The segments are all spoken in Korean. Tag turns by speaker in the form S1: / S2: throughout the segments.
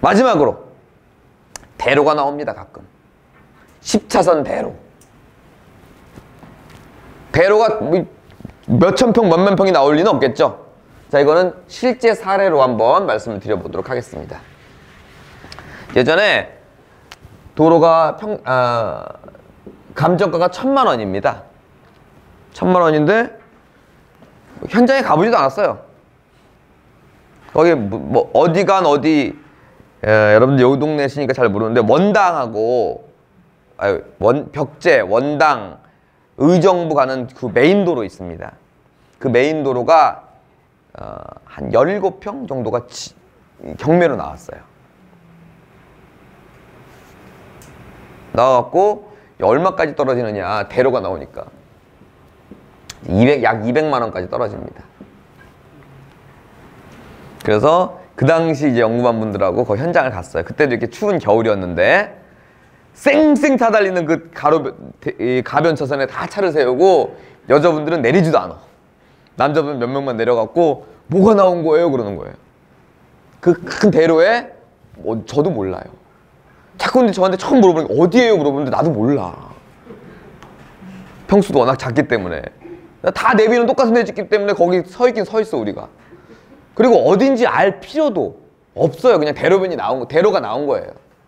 S1: 마지막으로 대로가 나옵니다. 가끔 10차선 대로. 대로가 몇천 평, 몇만 평이 나올 리는 없겠죠. 자, 이거는 실제 사례로 한번 말씀을 드려보도록 하겠습니다. 예전에 도로가 감정가가 1,000만 원입니다. 1,000만 원인데 현장에 가보지도 않았어요. 거기 뭐 어디간 어디, 여러분들 여기 동네시니까 잘 모르는데 원당하고 벽제, 원당, 의정부 가는 그 메인 도로 있습니다. 그 메인 도로가 한 17평 정도가 경매로 나왔어요. 나와갖고 얼마까지 떨어지느냐, 대로가 나오니까 약 200만 원까지 떨어집니다. 그래서 그 당시 이제 연구반 분들하고 그 현장을 갔어요. 그때도 이렇게 추운 겨울이었는데 쌩쌩 타달리는 그 가변차선에 다 차를 세우고 여자분들은 내리지도 않아. 남자분 몇 명만 내려갖고 뭐가 나온 거예요? 그러는 거예요. 그 큰 대로에 저도 몰라요. 자꾸 근데 저한테 처음 물어보니까 어디예요? 물어보는데 나도 몰라. 평수도 워낙 작기 때문에. 다 내비는 똑같은 데 찍기 때문에 거기 서 있긴 서 있어 우리가. 그리고 어딘지 알 필요도 없어요. 그냥 대로가 나온 거예요.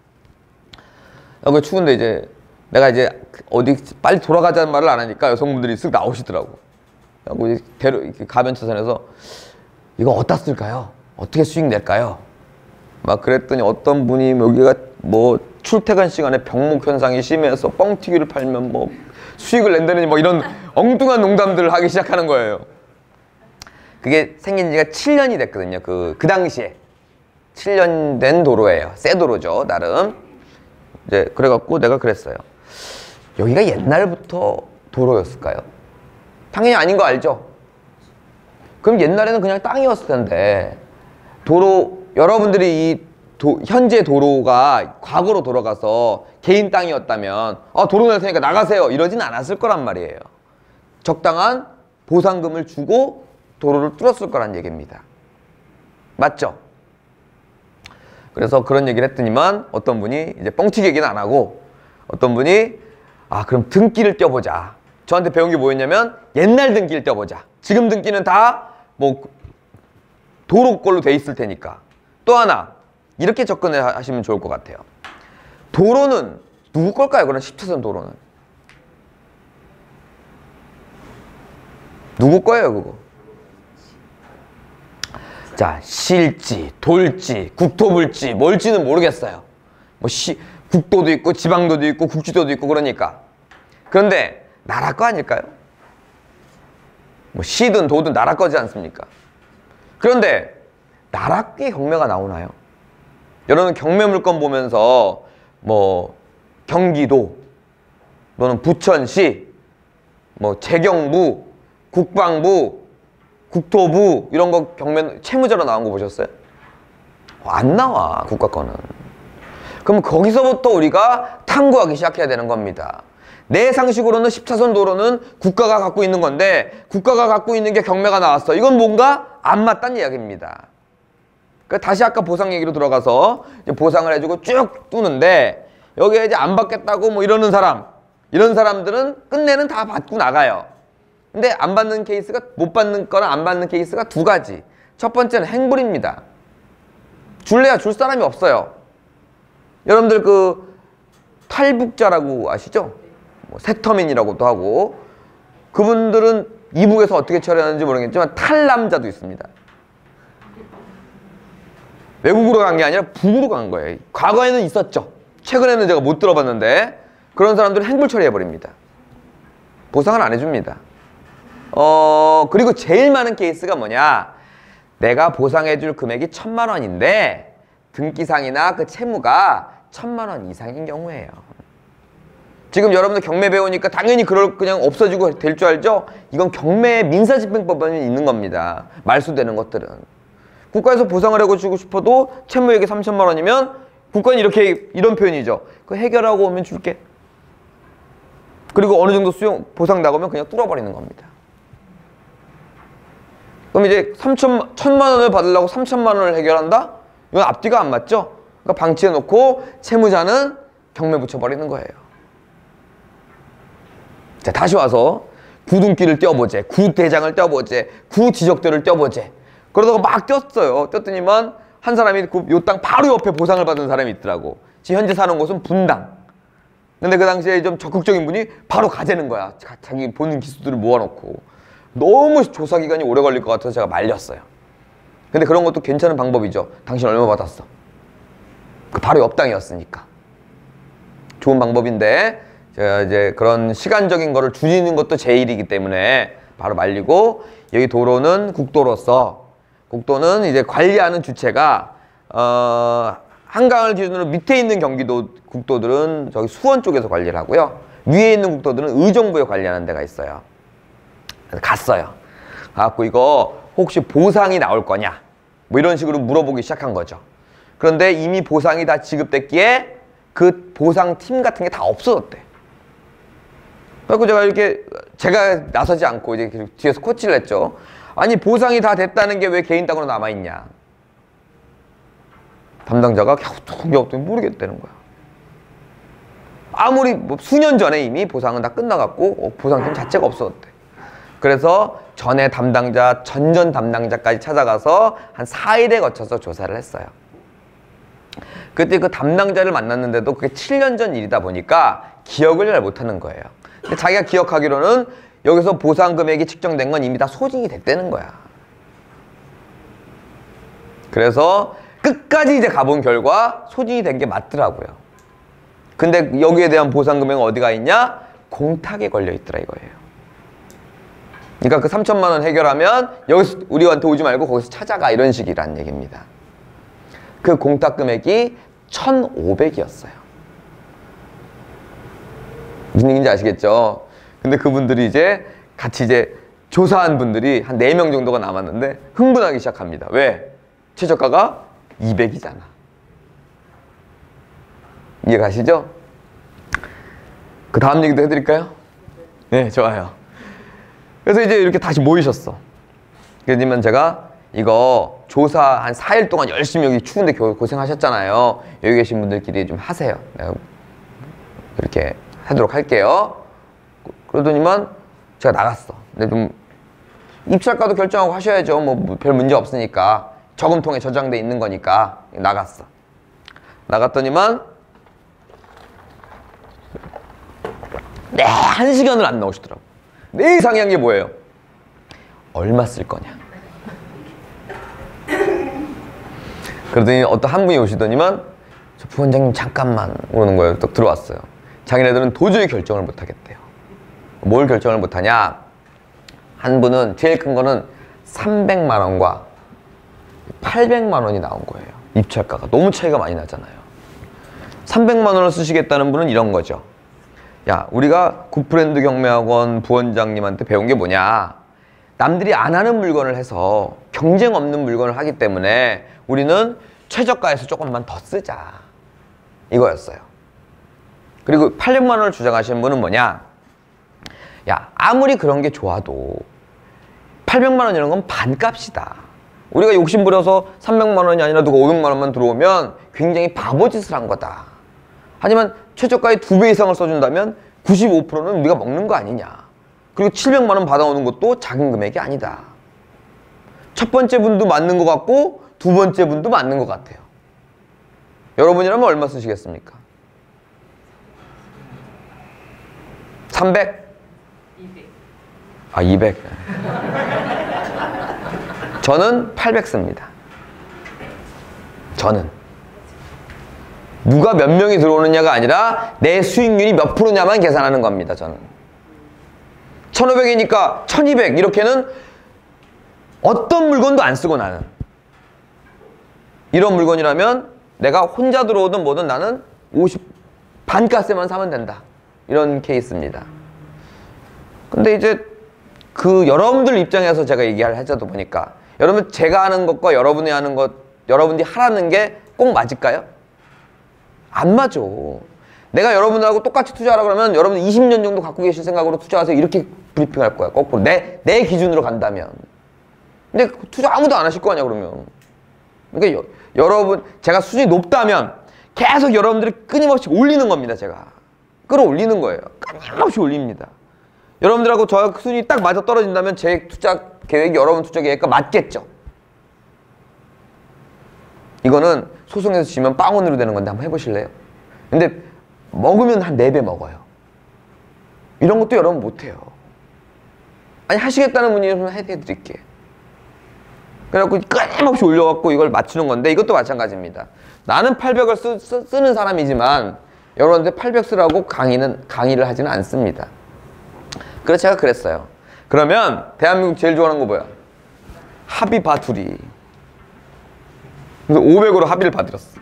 S1: 그 추운데 이제 내가 이제 어디 빨리 돌아가자는 말을 안 하니까 여성분들이 쓱 나오시더라고. 그리고 이제 가변차선에서 이거 어디다 쓸까요? 어떻게 수익 낼까요? 막 그랬더니 어떤 분이 여기가 뭐 출퇴근 시간에 병목 현상이 심해서 뻥튀기를 팔면 뭐 수익을 낸다느니 뭐 이런 엉뚱한 농담들을 하기 시작하는 거예요. 그게 생긴 지가 7년이 됐거든요. 그 당시에 7년 된 도로예요. 새 도로죠, 나름. 이제 그래갖고 내가 그랬어요. 여기가 옛날부터 도로였을까요? 당연히 아닌 거 알죠? 그럼 옛날에는 그냥 땅이었을 텐데 여러분들이 현재 도로가 과거로 돌아가서 개인 땅이었다면 도로 낼 테니까 나가세요 이러진 않았을 거란 말이에요. 적당한 보상금을 주고 도로를 뚫었을 거란 얘기입니다. 맞죠? 그래서 그런 얘기를 했더니만 어떤 분이 이제 뻥튀기 얘기는 안 하고 어떤 분이 그럼 등기를 떼보자. 저한테 배운 게 뭐였냐면 옛날 등기를 떼보자. 지금 등기는 다 뭐 도로 걸로 돼 있을 테니까. 또 하나 이렇게 접근을 하시면 좋을 것 같아요. 도로는 누구 걸까요? 그런 10차선 도로는 누구 거예요 그거? 자, 시일지, 도일지, 국토부일지 뭘지는 모르겠어요. 뭐 국도도 있고 지방도도 있고 국지도도 있고 그러니까. 그런데 나라 거 아닐까요? 뭐 시든 도든 나라 거지 않습니까? 그런데 나라께 경매가 나오나요? 여러분 경매 물건 보면서 뭐 경기도 또는 부천시, 뭐 재경부, 국방부, 국토부 이런 거 경매 채무자로 나온 거 보셨어요? 안 나와 국가 거는. 그럼 거기서부터 우리가 탐구하기 시작해야 되는 겁니다. 내 상식으로는 10차선 도로는 국가가 갖고 있는 건데 국가가 갖고 있는 게 경매가 나왔어. 이건 뭔가 안 맞다는 이야기입니다. 그러니까 다시 아까 보상 얘기로 들어가서 이제 보상을 해주고 쭉 뚜는데 여기에 이제 안 받겠다고 뭐 이런 사람들은 끝내는 다 받고 나가요. 근데 안 받는 케이스가 못 받는 거나 안 받는 케이스가 두 가지. 첫 번째는 행불입니다. 줄래야 줄 사람이 없어요. 여러분들 그 탈북자라고 아시죠? 뭐 세터민이라고도 하고 그분들은 이북에서 어떻게 처리하는지 모르겠지만 탈남자도 있습니다. 외국으로 간 게 아니라 북으로 간 거예요. 과거에는 있었죠. 최근에는 제가 못 들어봤는데 그런 사람들은 행불 처리해버립니다. 보상을 안 해줍니다. 그리고 제일 많은 케이스가 뭐냐, 내가 보상해줄 금액이 1,000만 원인데 등기상이나 그 채무가 1,000만 원 이상인 경우예요. 지금 여러분들 경매 배우니까 당연히 그냥 없어지고 될 줄 알죠? 이건 경매 민사집행법에 있는 겁니다. 말소되는 것들은. 국가에서 보상을 해주고 싶어도 채무액이 3,000만 원이면 국가는 이런 표현이죠. 그거 해결하고 오면 줄게. 그리고 어느 정도 보상 나가면 그냥 뚫어버리는 겁니다. 그럼 이제 1,000만 원을 받으려고 3,000만 원을 해결한다? 이건 앞뒤가 안 맞죠? 그러니까 방치해놓고 채무자는 경매 붙여버리는 거예요. 자, 다시 와서 구등기를 떼어보재, 구대장을 떼어보재, 구지적대를 떼어보재. 그러다가 막 떼었어요. 떼었더니만 한 사람이 요 땅 바로 옆에 보상을 받은 사람이 있더라고. 지금 현재 사는 곳은 분당. 근데 그 당시에 좀 적극적인 분이 바로 가재는 거야. 자기 보는 기수들을 모아놓고. 너무 조사 기간이 오래 걸릴 것 같아서 제가 말렸어요. 근데 그런 것도 괜찮은 방법이죠. 당신 얼마 받았어? 바로 옆 땅이었으니까. 좋은 방법인데 제가 이제 그런 시간적인 거를 줄이는 것도 제 일이기 때문에 바로 말리고, 여기 도로는 국도로서, 국도는 이제 관리하는 주체가 한강을 기준으로 밑에 있는 경기도 국도들은 저기 수원 쪽에서 관리를 하고요. 위에 있는 국도들은 의정부에 관리하는 데가 있어요. 그래서 갔어요. 가갖고 이거 혹시 보상이 나올 거냐? 뭐 이런 식으로 물어보기 시작한 거죠. 그런데 이미 보상이 다 지급됐기에 그 보상팀 같은 게 다 없어졌대. 그래서 제가 이렇게, 제가 나서지 않고 이제 뒤에서 코치를 했죠. 아니, 보상이 다 됐다는 게 왜 개인 땅으로 남아있냐. 담당자가 갸우뚱갸우뚱 모르겠다는 거야. 아무리 뭐 수년 전에 이미 보상은 다 끝나갔고 보상팀 자체가 없어졌대. 그래서 전에 담당자, 전전 담당자까지 찾아가서 한 4일에 거쳐서 조사를 했어요. 그때 그 담당자를 만났는데도 그게 7년 전 일이다 보니까 기억을 잘 못하는 거예요. 근데 자기가 기억하기로는 여기서 보상 금액이 측정된 건 이미 다 소진이 됐다는 거야. 그래서 끝까지 이제 가본 결과 소진이 된 게 맞더라고요. 근데 여기에 대한 보상 금액은 어디가 있냐? 공탁에 걸려 있더라 이거예요. 그러니까 그 3천만 원 해결하면 여기서 우리한테 오지 말고 거기서 찾아가, 이런 식이란 얘기입니다. 그 공탁 금액이 1,500이었어요. 무슨 얘기인지 아시겠죠? 근데 그분들이 이제 같이 이제 조사한 분들이 한 4명 정도가 남았는데 흥분하기 시작합니다. 왜? 최저가가 200이잖아. 이해 가시죠? 그 다음 얘기도 해드릴까요? 네, 좋아요. 그래서 이제 이렇게 다시 모이셨어. 그러면 제가 이거 조사 한 4일 동안 열심히 여기 추운데 고생하셨잖아요. 여기 계신 분들끼리 좀 하세요. 내가 이렇게 하도록 할게요. 그러더니만 제가 나갔어. 근데 좀 입찰가도 결정하고 하셔야죠. 뭐 별 문제 없으니까. 저금통에 저장돼 있는 거니까. 나갔어. 나갔더니만 네, 1시간을 안 나오시더라고. 내 이상한 게 뭐예요? 얼마 쓸 거냐. 그러더니 어떤 한 분이 오시더니만 저 부원장님 잠깐만 오는 거예요. 또 들어왔어요. 자기네들은 도저히 결정을 못 하겠대요. 뭘 결정을 못 하냐? 한 분은 제일 큰 거는 300만 원과 800만 원이 나온 거예요. 입찰가가 너무 차이가 많이 나잖아요. 300만 원을 쓰시겠다는 분은 이런 거죠. 야, 우리가 굿브랜드 경매학원 부원장님한테 배운 게 뭐냐? 남들이 안 하는 물건을 해서 경쟁 없는 물건을 하기 때문에 우리는 최저가에서 조금만 더 쓰자, 이거였어요. 그리고 800만 원을 주장하시는 분은 뭐냐? 야, 아무리 그런 게 좋아도 800만 원이라는 건 반값이다. 우리가 욕심부려서 300만 원이 아니라 누가 500만 원만 들어오면 굉장히 바보짓을 한 거다. 하지만 최저가의 2배 이상을 써준다면 95%는 우리가 먹는 거 아니냐. 그리고 700만 원 받아오는 것도 작은 금액이 아니다. 첫 번째 분도 맞는 것 같고 두 번째 분도 맞는 것 같아요. 여러분이라면 얼마 쓰시겠습니까? 300?
S2: 200.
S1: 아, 200. 저는 800 씁니다. 저는. 누가 몇 명이 들어오느냐가 아니라 내 수익률이 몇 프로냐만 계산하는 겁니다. 저는 1500이니까 1200 이렇게는 어떤 물건도 안 쓰고, 나는 이런 물건이라면 내가 혼자 들어오든 뭐든 나는 50 반가세만 사면 된다, 이런 케이스입니다. 근데 이제 그 여러분들 입장에서 제가 얘기를 하자다 보니까, 여러분 제가 하는 것과 여러분이 하는 것, 여러분들이 하라는 게 꼭 맞을까요? 안 맞아. 내가 여러분들하고 똑같이 투자하라 그러면 여러분 20년 정도 갖고 계실 생각으로 투자하세요, 이렇게 브리핑할 거야. 거꾸로 내 기준으로 간다면. 근데 투자 아무도 안 하실 거 아니야 그러면. 그러니까 여러분 제가 수준이 높다면 계속 여러분들이 끊임없이 올리는 겁니다. 제가 끌어올리는 거예요. 끊임없이 올립니다. 여러분들하고 저 수준이 딱 맞아 떨어진다면 제 투자 계획이 여러분 투자 계획과 맞겠죠. 이거는 소송에서 지면 빵원으로 되는 건데 한번 해보실래요? 근데 먹으면 한 4배 먹어요. 이런 것도 여러분 못해요. 아니 하시겠다는 분이면 해드릴게. 그래갖고 끊임없이 올려갖고 이걸 맞추는 건데 이것도 마찬가지입니다. 나는 800을 쓰는 사람이지만 여러분한테 800 쓰라고 강의를 하지는 않습니다. 그래서 제가 그랬어요. 그러면 대한민국 제일 좋아하는 거 뭐야? 합의 봐 둘이. 그래서 500으로 합의를 봐드렸어.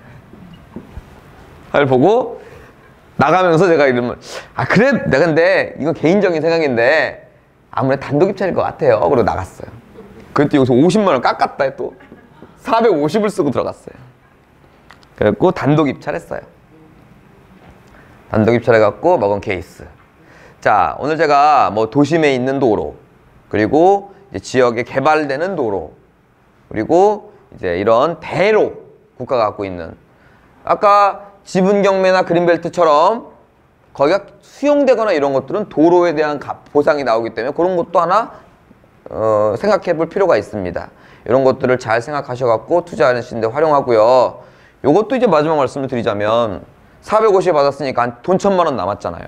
S1: 합의를 보고 나가면서 제가 이러면 그래 내가 근데 이건 개인적인 생각인데 아무래도 단독 입찰일 것 같아요. 그러고 나갔어요. 그때 여기서 50만 원 깎았다 또 450을 쓰고 들어갔어요. 그래갖고 단독 입찰했어요. 단독 입찰해갖고 먹은 케이스. 자, 오늘 제가 뭐 도심에 있는 도로, 그리고 이제 지역에 개발되는 도로, 그리고 이제 이런 대로 국가가 갖고 있는 아까 지분 경매나 그린벨트처럼 거기가 수용되거나 이런 것들은 도로에 대한 보상이 나오기 때문에 그런 것도 하나 생각해 볼 필요가 있습니다. 이런 것들을 잘 생각하셔 갖고 투자하시는데 활용하고요. 요것도 이제 마지막 말씀을 드리자면 450 받았으니까 돈 1000만 원 남았잖아요.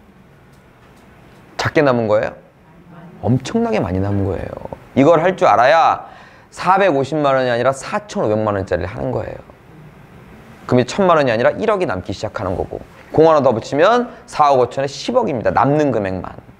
S1: 작게 남은 거예요? 엄청나게 많이 남은 거예요. 이걸 할 줄 알아야 450만 원이 아니라 4,500만 원짜리를 하는 거예요. 그럼 1000만 원이 아니라 1억이 남기 시작하는 거고 공 하나 더 붙이면 4억 5천에 10억입니다. 남는 금액만.